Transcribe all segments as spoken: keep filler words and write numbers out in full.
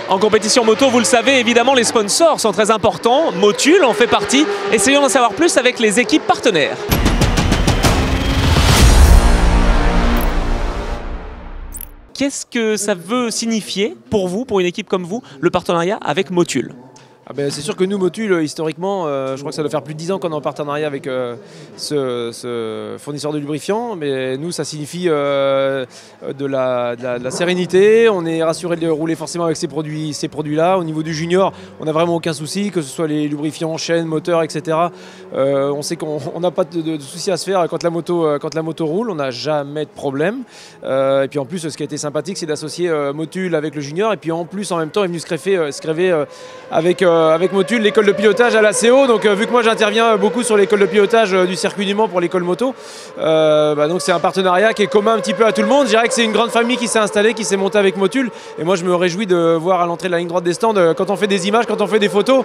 En compétition moto, vous le savez, évidemment, les sponsors sont très importants. Motul en fait partie. Essayons d'en savoir plus avec les équipes partenaires. Qu'est-ce que ça veut signifier pour vous, pour une équipe comme vous, le partenariat avec Motul ? Ah ben, c'est sûr que nous, Motul, historiquement, euh, je crois que ça doit faire plus de dix ans qu'on est en partenariat avec euh, ce, ce fournisseur de lubrifiants. Mais nous, ça signifie euh, de, la, de, la, de la sérénité. On est rassuré de rouler forcément avec ces produits, ces produits-là. Au niveau du junior, on n'a vraiment aucun souci, que ce soit les lubrifiants, chaînes, moteurs, et cetera. Euh, on sait qu'on n'a pas de, de, de soucis à se faire quand la moto, quand la moto roule. On n'a jamais de problème. Euh, et puis en plus, ce qui a été sympathique, c'est d'associer euh, Motul avec le junior. Et puis en plus, en même temps, il est venu se greffer, euh, se greffer euh, avec... Euh, avec Motul, l'école de pilotage à la C O. Donc euh, vu que moi j'interviens beaucoup sur l'école de pilotage euh, du circuit du Mans pour l'école moto, euh, bah, donc c'est un partenariat qui est commun un petit peu à tout le monde. Je dirais que c'est une grande famille qui s'est installée, qui s'est montée avec Motul. Et moi je me réjouis de voir à l'entrée de la ligne droite des stands, euh, quand on fait des images, quand on fait des photos,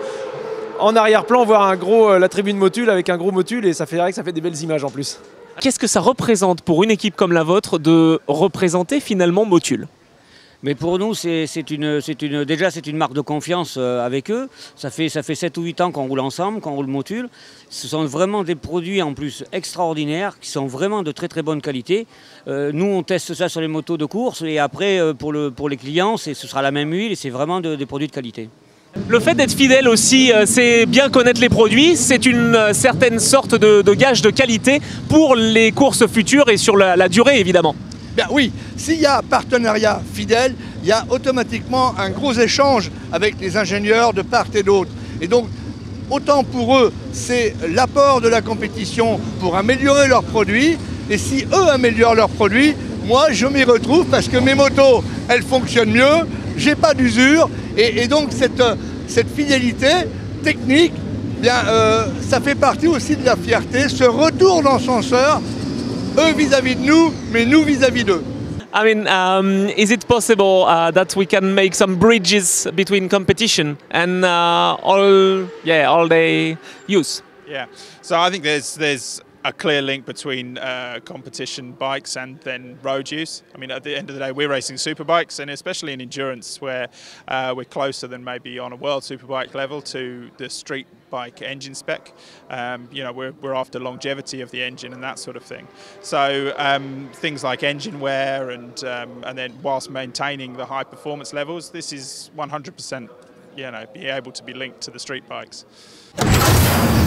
en arrière-plan voir un gros, euh, la tribune Motul avec un gros Motul, et ça fait, que ça fait des belles images en plus. Qu'est-ce que ça représente pour une équipe comme la vôtre de représenter finalement Motul ? Mais pour nous, c'est une, une, déjà c'est une marque de confiance euh, avec eux. Ça fait, ça fait sept ou huit ans qu'on roule ensemble, qu'on roule Motul. Ce sont vraiment des produits en plus extraordinaires, qui sont vraiment de très très bonne qualité. Euh, nous, on teste ça sur les motos de course, et après, euh, pour, le, pour les clients, ce sera la même huile, et c'est vraiment de, des produits de qualité. Le fait d'être fidèle aussi, c'est bien connaître les produits, c'est une certaine sorte de, de gage de qualité pour les courses futures et sur la, la durée évidemment. Bien oui, s'il y a partenariat fidèle, il y a automatiquement un gros échange avec les ingénieurs de part et d'autre. Et donc, autant pour eux, c'est l'apport de la compétition pour améliorer leurs produits. Et si eux améliorent leurs produits, moi je m'y retrouve parce que mes motos, elles fonctionnent mieux, j'ai pas d'usure. Et, et donc cette, cette fidélité technique, bien, euh, ça fait partie aussi de la fierté, ce retour d'ascenseur. Eux vis-à-vis de nous, mais nous vis-à-vis d'eux. I mean, um, is it possible uh, that we can make some bridges between competition and uh, all, yeah, all day use? Yeah, so I think there's there's a clear link between uh, competition bikes and then road use. I mean, at the end of the day, we're racing superbikes, and especially in endurance, where uh, we're closer than maybe on a world superbike level to the street bike engine spec. Um, you know, we're, we're after longevity of the engine and that sort of thing. So um, things like engine wear and um, and then whilst maintaining the high performance levels, this is one hundred percent, you know, be able to be linked to the street bikes.